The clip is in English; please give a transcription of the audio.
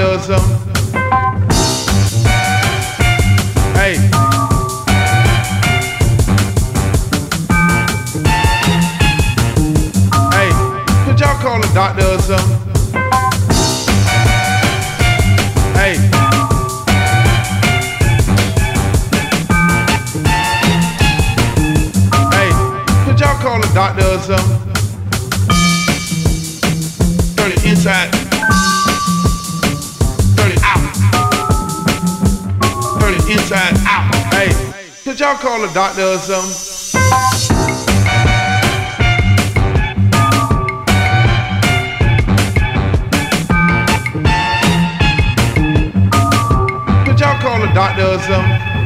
doctor or something? Hey. Hey, could y'all call a doctor or something? Hey. Hey, could y'all call a doctor or something? Turn it inside. Turn it out. Turn it inside out. Hey, could y'all call a doctor or something? Could y'all call a doctor or something?